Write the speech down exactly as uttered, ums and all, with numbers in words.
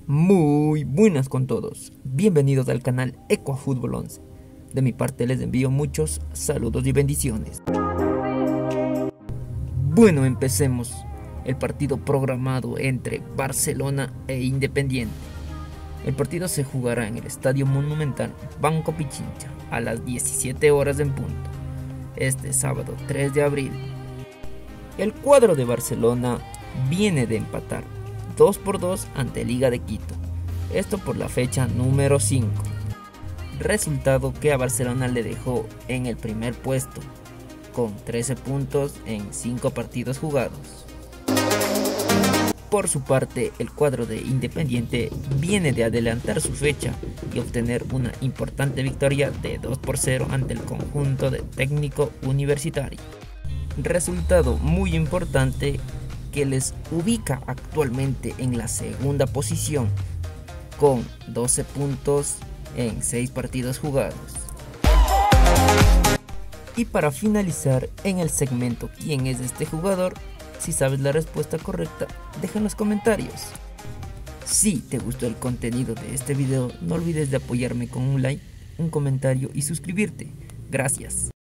Muy buenas con todos, bienvenidos al canal EcuaFútbol once. De mi parte les envío muchos saludos y bendiciones. Bueno, empecemos el partido programado entre Barcelona e Independiente. El partido se jugará en el Estadio Monumental Banco Pichincha a las diecisiete horas en punto, este sábado tres de abril. El cuadro de Barcelona viene de empatar dos por dos ante Liga de Quito, esto por la fecha número cinco, resultado que a Barcelona le dejó en el primer puesto con trece puntos en cinco partidos jugados. Por su parte, el cuadro de Independiente viene de adelantar su fecha y obtener una importante victoria de dos por cero ante el conjunto de Técnico Universitario, resultado muy importante que les ubica actualmente en la segunda posición con doce puntos en seis partidos jugados. Y para finalizar en el segmento ¿quién es este jugador? Si sabes la respuesta correcta, deja en los comentarios. Si te gustó el contenido de este video, no olvides de apoyarme con un like, un comentario y suscribirte. Gracias.